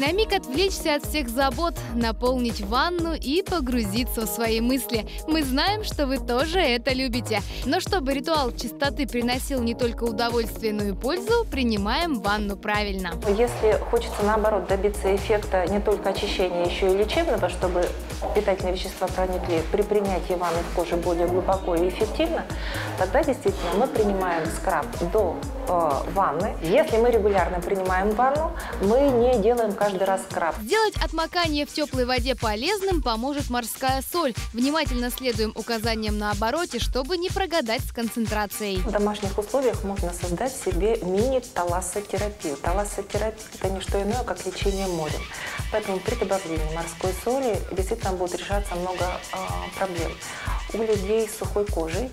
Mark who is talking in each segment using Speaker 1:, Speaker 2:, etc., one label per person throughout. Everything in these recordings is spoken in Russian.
Speaker 1: На миг отвлечься от всех забот, наполнить ванну и погрузиться в свои мысли. Мы знаем, что вы тоже это любите. Но чтобы ритуал чистоты приносил не только удовольствие, но и пользу, принимаем ванну правильно.
Speaker 2: Если хочется, наоборот, добиться эффекта не только очищения, еще и лечебного, чтобы питательные вещества проникли при принятии ванны в коже более глубоко и эффективно, тогда действительно мы принимаем скраб до ванны. Если мы регулярно принимаем ванну, мы не делаем каждый раз скраб.
Speaker 1: Сделать отмокание в теплой воде полезным поможет морская соль. Внимательно следуем указаниям на обороте, чтобы не прогадать с концентрацией.
Speaker 2: В домашних условиях можно создать себе мини-талассотерапию. Талассотерапия – это не что иное, как лечение морем. Поэтому при добавлении морской соли действительно будет решаться много проблем. У людей с сухой кожей,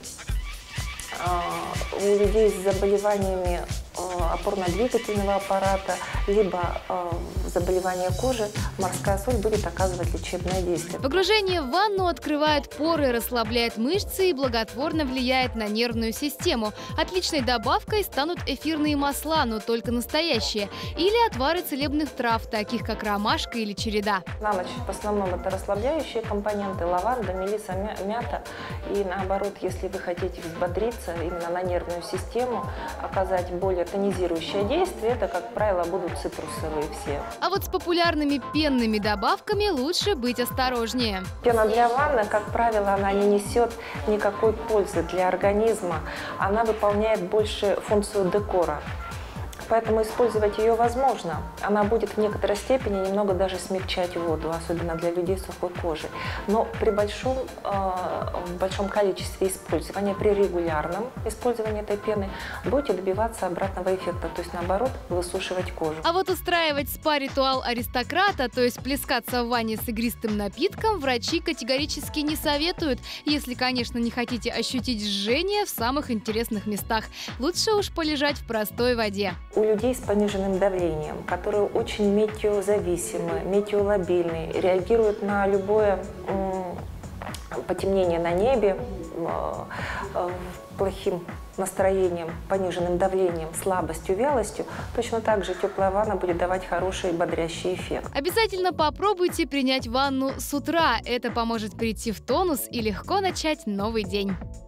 Speaker 2: у людей с заболеваниями опорно-двигательного аппарата, либо заболевания кожи, морская соль будет оказывать лечебное действие.
Speaker 1: Погружение в ванну открывает поры, расслабляет мышцы и благотворно влияет на нервную систему. Отличной добавкой станут эфирные масла, но только настоящие, или отвары целебных трав, таких как ромашка или череда.
Speaker 2: На ночь в основном это расслабляющие компоненты: лаванда, мелисса, мята. И наоборот, если вы хотите взбодриться именно на нервную систему, оказать более тонизирующее действие, это, как правило, будут цитрусовые все.
Speaker 1: А вот с популярными пенными добавками лучше быть осторожнее.
Speaker 2: Пена для ванны, как правило, она не несет никакой пользы для организма. Она выполняет больше функцию декора. Поэтому использовать ее возможно. Она будет в некоторой степени немного даже смягчать воду, особенно для людей с сухой кожей. Но при большом количестве использования, при регулярном использовании этой пены, будете добиваться обратного эффекта, то есть наоборот высушивать кожу.
Speaker 1: А вот устраивать спа-ритуал аристократа, то есть плескаться в ванне с игристым напитком, врачи категорически не советуют, если, конечно, не хотите ощутить жжение в самых интересных местах. Лучше уж полежать в простой воде.
Speaker 2: У людей с пониженным давлением, которые очень метеозависимы, метеолабильные, реагируют на любое потемнение на небе, плохим настроением, пониженным давлением, слабостью, вялостью, точно так же теплая ванна будет давать хороший бодрящий эффект.
Speaker 1: Обязательно попробуйте принять ванну с утра. Это поможет прийти в тонус и легко начать новый день.